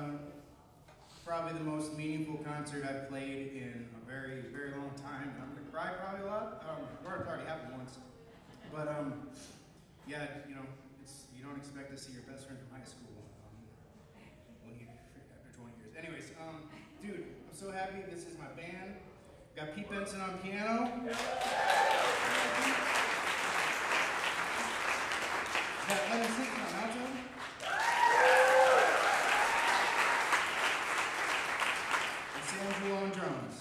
Probably the most meaningful concert I've played in a very, very long time. I'm gonna cry probably a lot. Or it already happened once. But yeah, you know, you don't expect to see your best friend from high school after 20 years. Anyways, dude, I'm so happy. This is my band. Got Pete Benson on piano. Got Simpson on alto. On drums.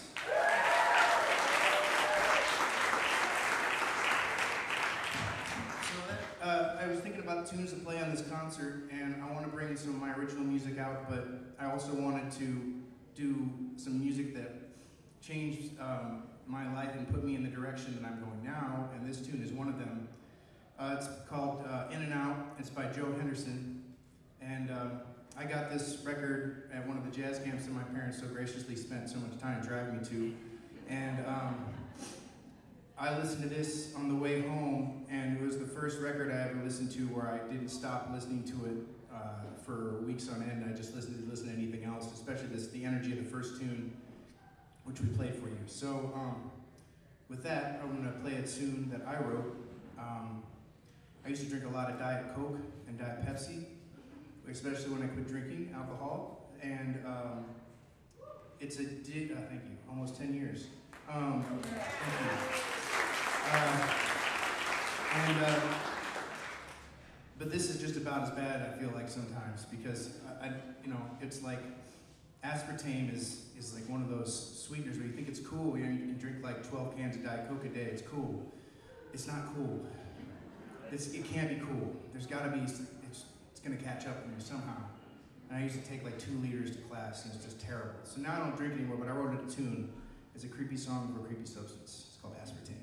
So I was thinking about tunes to play on this concert, and I want to bring some of my original music out, but I also wanted to do some music that changed my life and put me in the direction that I'm going now, and this tune is one of them. It's called In and Out. It's by Joe Henderson, and I got this record at one of the jazz camps that my parents so graciously spent so much time driving me to. And I listened to this on the way home, and it was the first record I ever listened to where I didn't stop listening to it for weeks on end. I just listened to anything else, especially the energy of the first tune, which we played for you. So with that, I'm gonna play a tune that I wrote. I used to drink a lot of Diet Coke and Diet Pepsi, especially when I quit drinking alcohol, and it's a thank you, almost 10 years. Thank you. But this is just about as bad, I feel like sometimes, because you know, it's like aspartame is like one of those sweeteners where you think it's cool. You know, you can drink like 12 cans of Diet Coke a day. It's cool. It's not cool. It can't be cool. There's got to be. It's going to catch up with me somehow. And I used to take like 2 liters to class, and it's just terrible. So now I don't drink anymore, but I wrote a tune. It's a creepy song for a creepy substance. It's called Aspartame.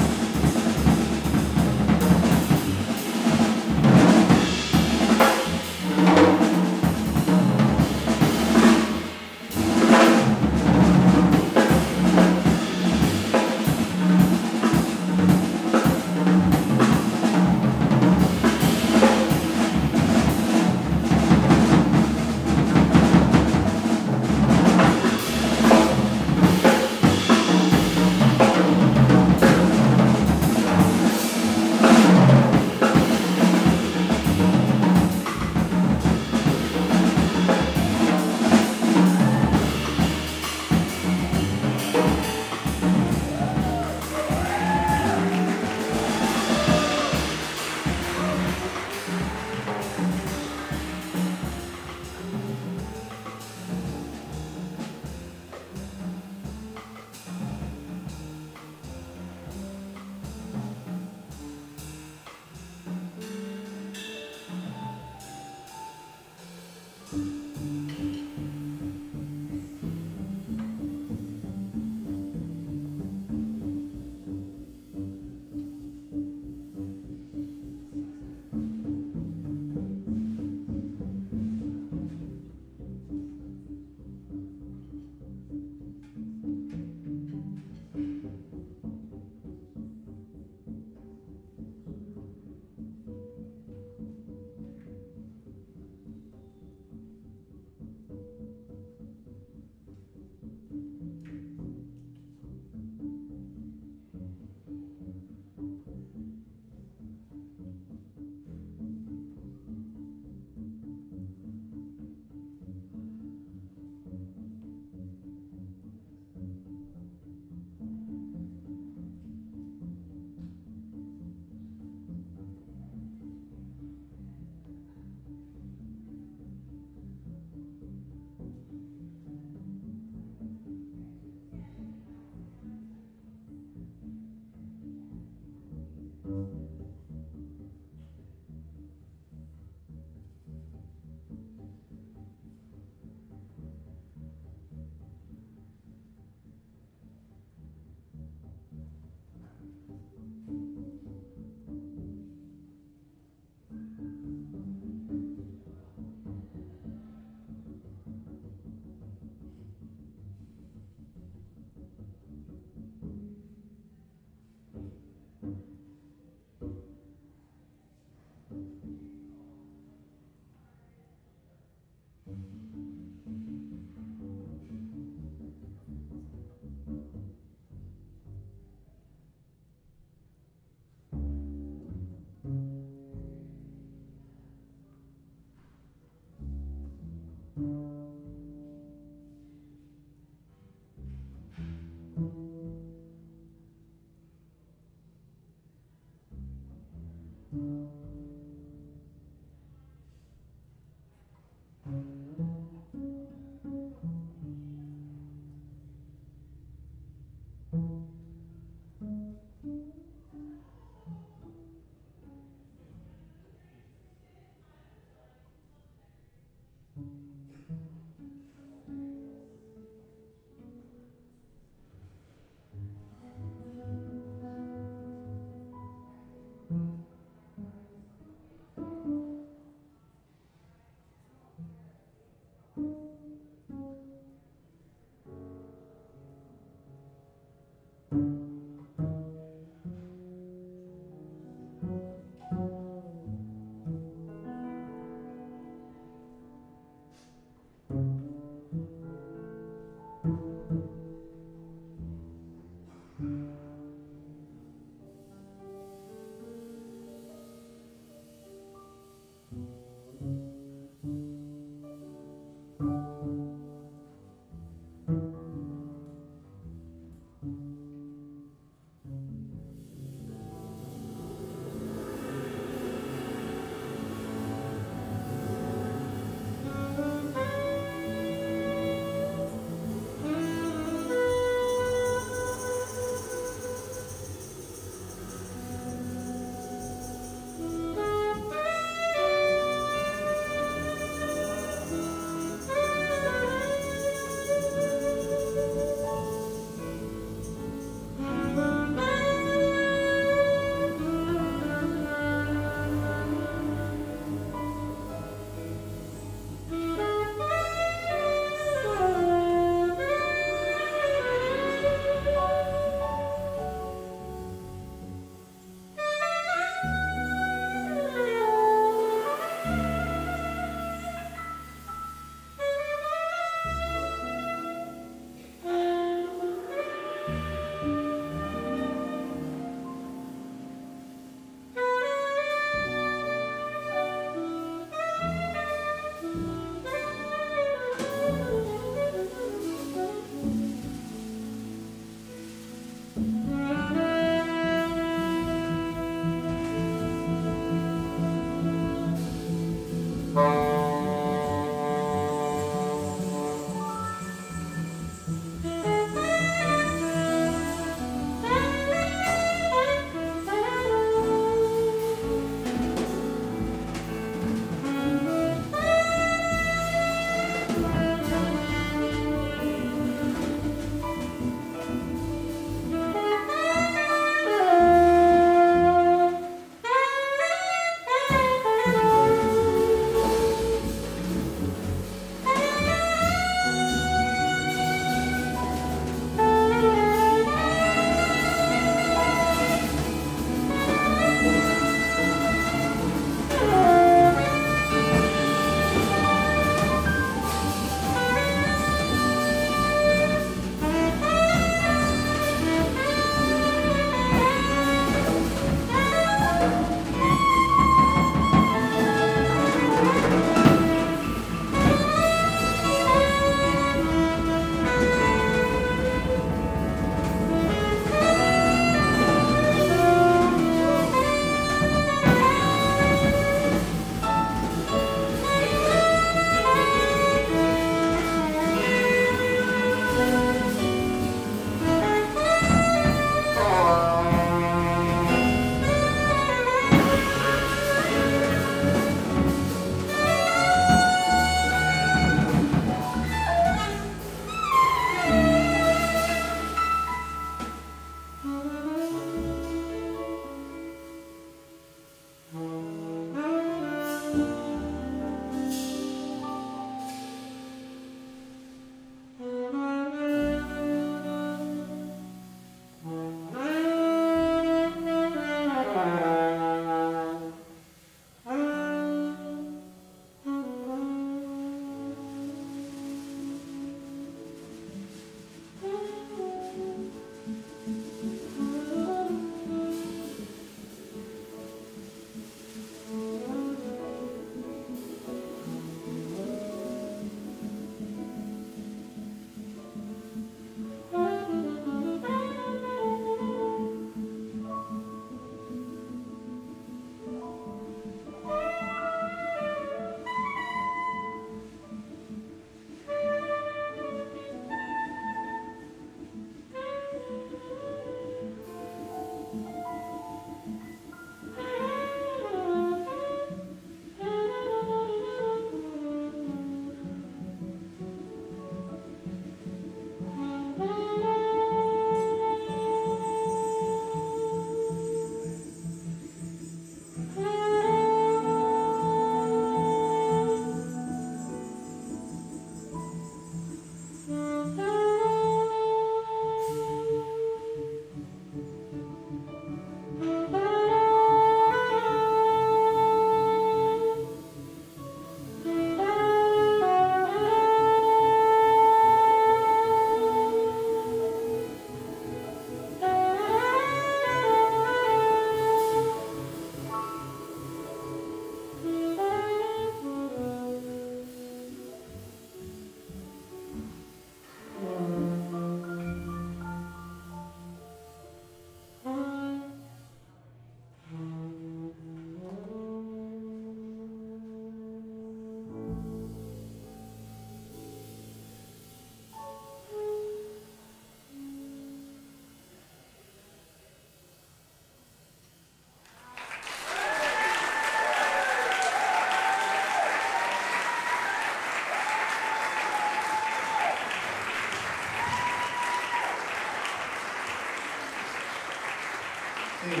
Hey.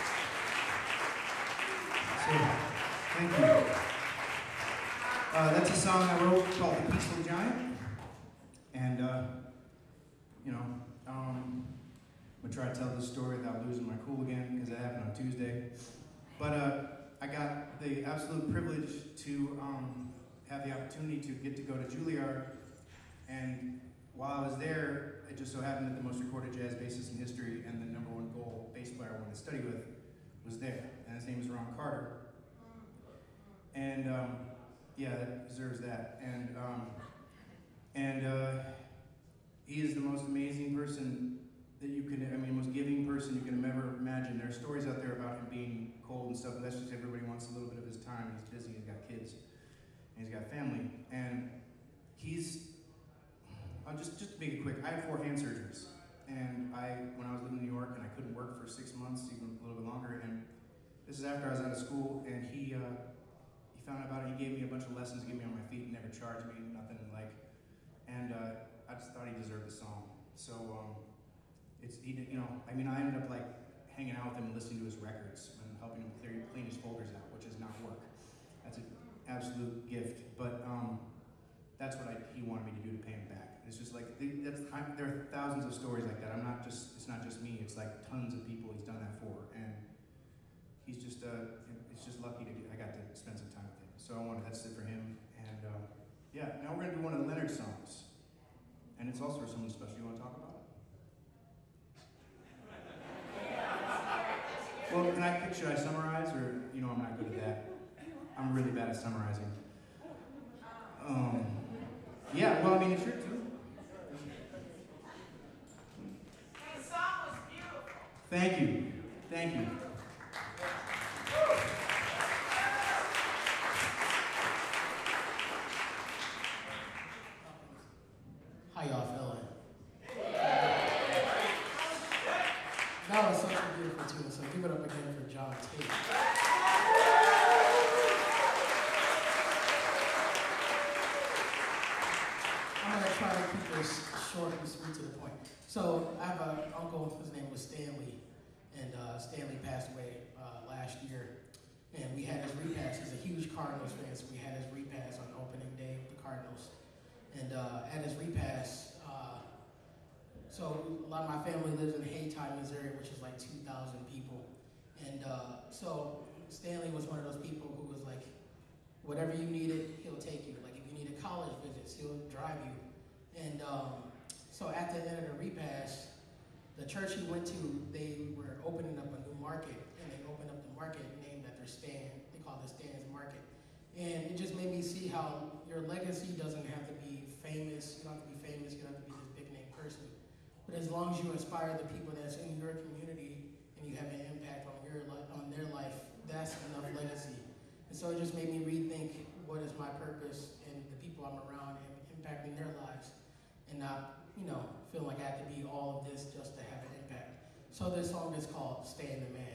So, thank you. That's a song I wrote called The Peaceful Giant. And, I'm going to try to tell this story without losing my cool again, because it happened on Tuesday. But I got the absolute privilege to have the opportunity to get to go to Juilliard. And while I was there, it just so happened that the most recorded jazz bassist in history and the #1 goal bass player I wanted to study with was there. And his name is Ron Carter. And yeah, that deserves that. And he is the most amazing person that you can, most giving person you can ever imagine. There are stories out there about him being cold and stuff, but that's just everybody wants a little bit of his time. He's busy, he's got kids, and he's got family. And just to make it quick, I had 4 hand surgeries. And when I was living in New York, and I couldn't work for 6 months, even a little bit longer, and this is after I was out of school, and he found out about it. He gave me a bunch of lessons, gave me on my feet, never charged me, nothing and I just thought he deserved the song. So I ended up hanging out with him and listening to his records and helping him clean his folders out, which is not work. That's an absolute gift, but that's what he wanted me to do to pay him back. It's just there are thousands of stories like that. It's not just me. It's tons of people he's done that for, and he's just it's just lucky I got to spend some time with him. So that's it for him. And yeah, now we're gonna do one of the Lenard songs, and it's also for someone special. You want to talk about it? Well, should I summarize, or I'm not good at that. I'm really bad at summarizing. Yeah, well, it's your too. The song was beautiful. Thank you. Thank you. How y'all feeling? That was such a beautiful tune, so give it up again for John Tate. I'm going to try to keep this short and sweet to the point. So I have an uncle, his name was Stanley, and Stanley passed away last year. And we had his repast. He's a huge Cardinals fan, so we had his repast on opening day with the Cardinals. And at his repast, so a lot of my family lives in Tate, Missouri, which is 2,000 people. And so Stanley was one of those people who was whatever you needed, he'll take you. If you needed college visits, he'll drive you. And so at the end of the repast, the church he went to, they were opening up a new market, and they opened up the market named after Stan. They call it Stan's Market. And it just made me see how your legacy doesn't have to be famous. You don't have to be famous. You don't have to be this big name person. But as long as you inspire the people that's in your community and you have an impact on their life, that's enough legacy. And so it just made me rethink what is my purpose and the people I'm around and impacting their lives, and not feeling like I have to be all of this just to have an impact. So this song is called "Stay in the Man."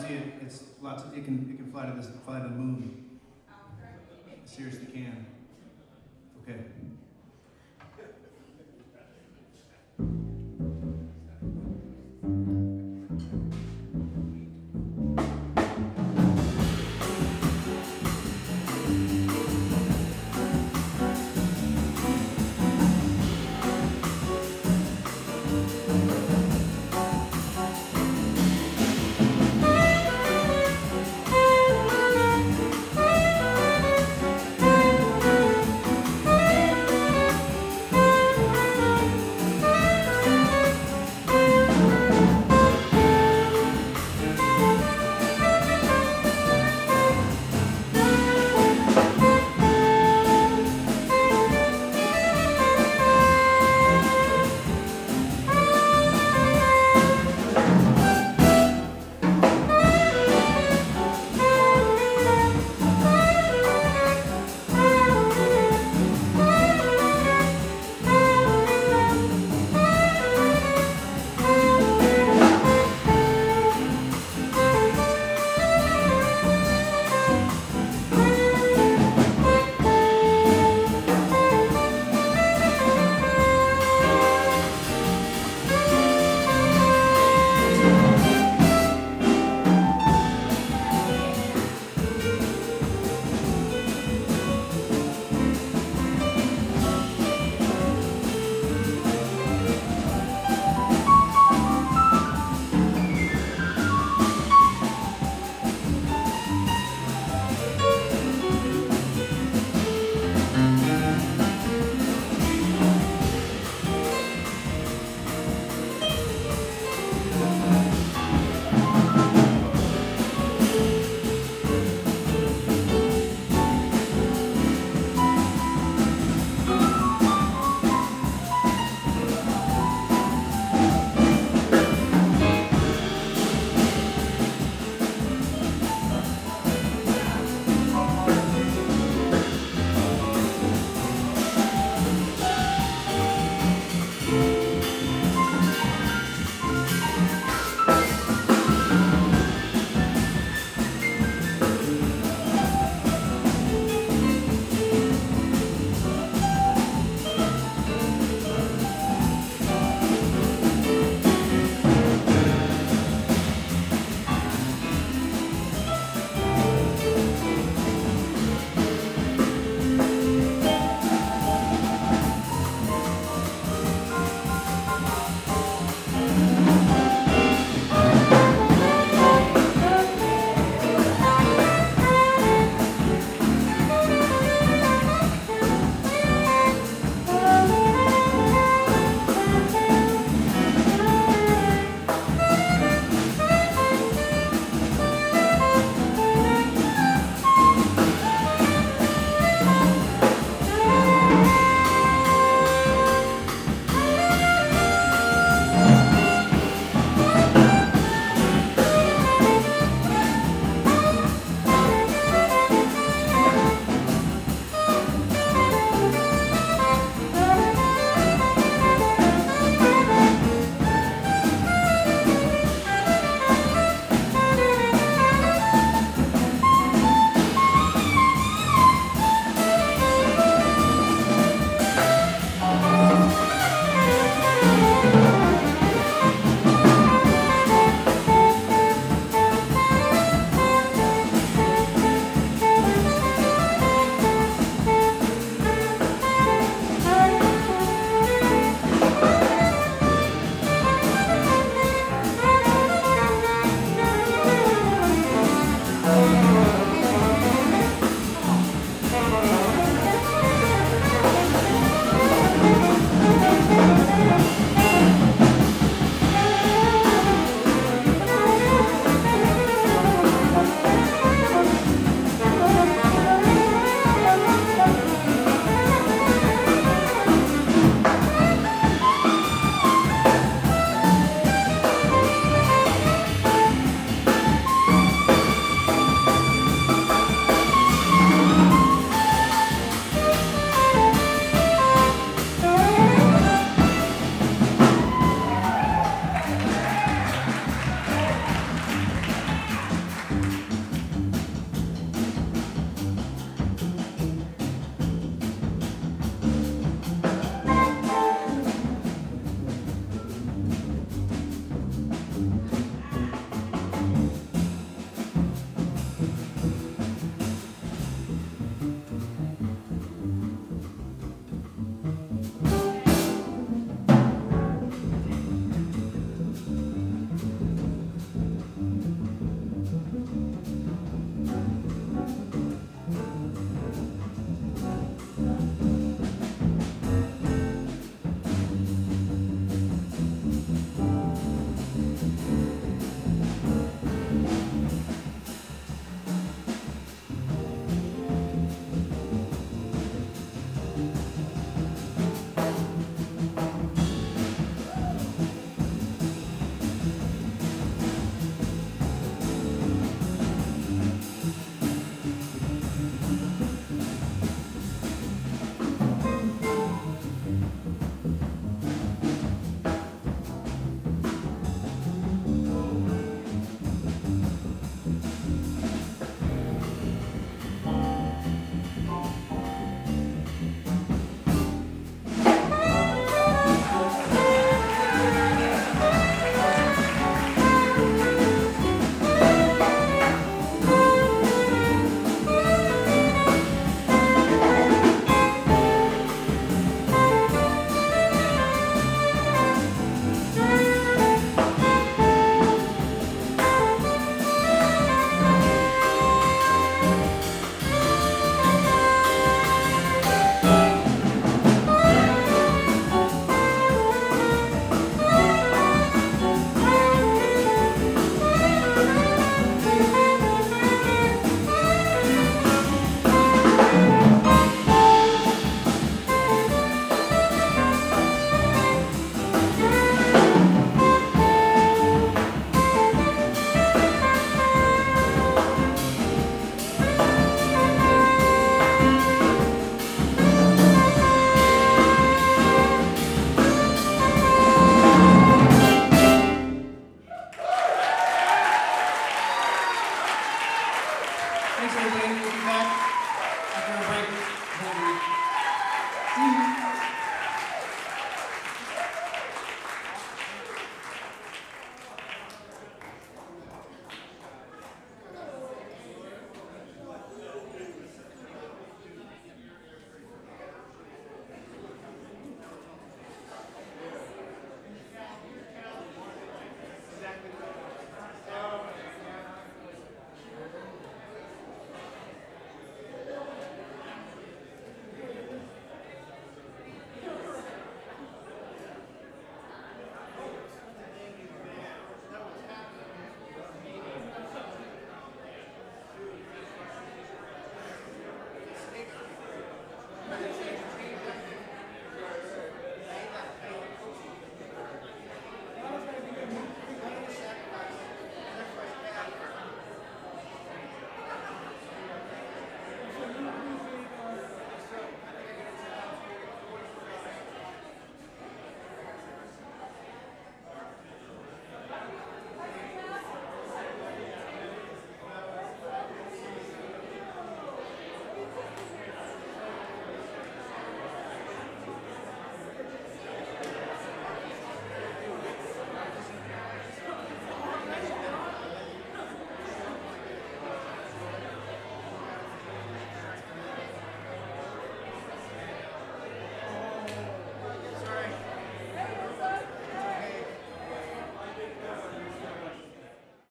rocket. It's lots of, it can fly to the moon. It seriously can. Okay.